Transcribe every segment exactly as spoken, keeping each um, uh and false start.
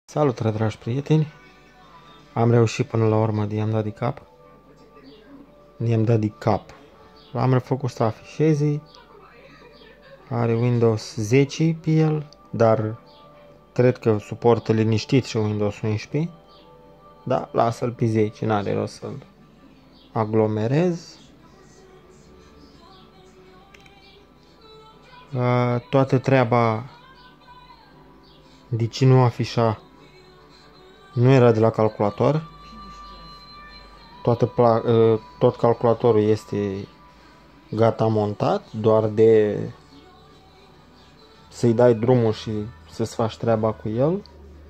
Salutare, dragi prieteni! Am reușit până la urmă de i-am dat de cap. I-am dat de cap. Am refăcut să afișeze. Are Windows zece pe el, dar cred că suportă liniștit și Windows unsprezece. Da, lasă-l pe zece, n-are rost să-l aglomerez. Toată treaba de ce nu afișa nu era de la calculator. Toată tot calculatorul este gata montat, doar de să-i dai drumul și să-ți faci treaba cu el.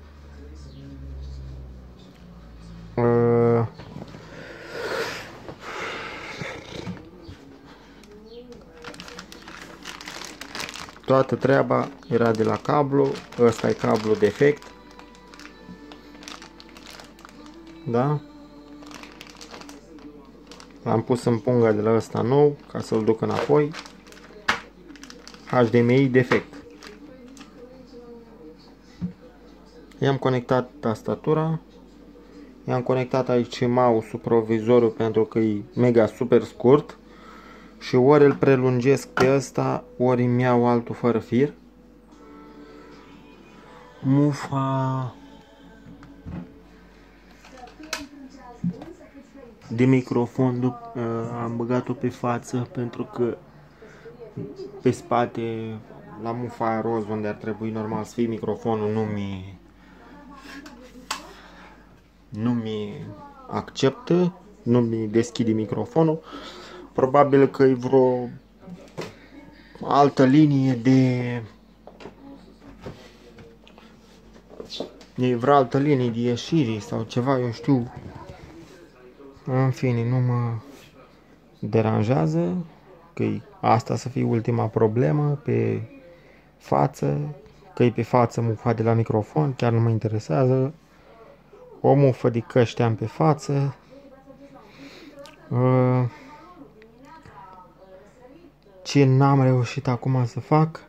Toată treaba era de la cablu. Ăsta e cablu defect. Da? L-am pus în punga de la ăsta nou ca să-l duc înapoi. H D M I defect. I-am conectat tastatura. I-am conectat aici mouse-ul, provizorul, pentru că e mega super scurt. Și ori îl prelungesc pe ăsta, ori îmi iau altul fără fir. Mufa de microfon am băgat-o pe față pentru că pe spate, la mufa aia roz, unde ar trebui normal să fie microfonul, nu mi nu mi acceptă, nu mi deschide microfonul. Probabil că e vreo altă linie de e vreo altă linie de ieșire sau ceva, eu știu. În fine, nu mă deranjează că asta să fie ultima problemă pe față, că e pe față mufa de la microfon, chiar nu mă interesează. O mufă de căști am pe față. Ce n-am reușit acum să fac,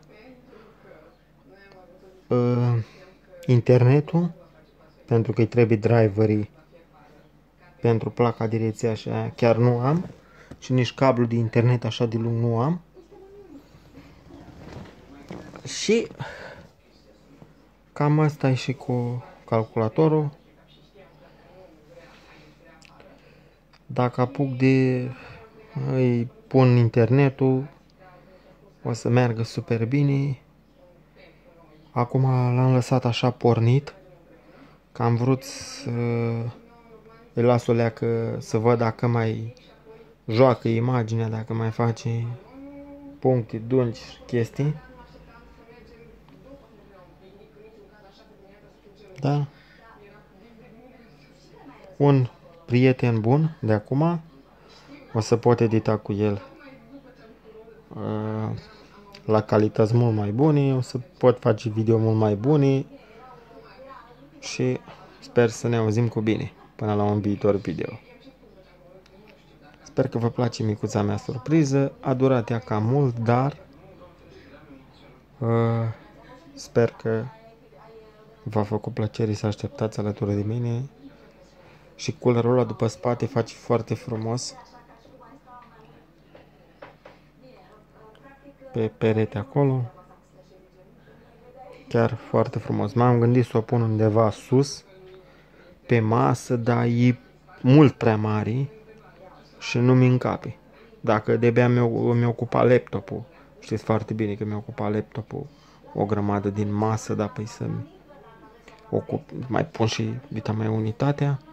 internetul, pentru că îi trebuie driverii pentru placa de rețea și aia chiar nu am, și nici cablu de internet așa de lung nu am. Și cam asta e și cu calculatorul. Dacă apuc de îi pun internetul, o să meargă super bine. Acum l-am lăsat așa pornit, că am vrut să îi las o leacă să văd dacă mai joacă imaginea, dacă mai face puncte, dungi, chestii. Da? Un prieten bun de acum, o să pot edita cu el uh, la calități mult mai bune, o să pot face video mult mai bune și sper să ne auzim cu bine până la un viitor video. Sper că vă place micuța mea surpriză, a durat ea cam mult, dar uh, sper că v-a făcut plăcere să așteptați alături de mine. Și culerul ăla după spate face foarte frumos pe perete acolo. Chiar foarte frumos. M-am gândit să o pun undeva sus pe masă, dar e mult prea mare și nu mi încape. Dacă de-abia mi-o ocupa laptopul, știți foarte bine că mi-o ocupa laptopul o grămadă din masă, dar păi să ocup, mai pun și dita mai unitatea.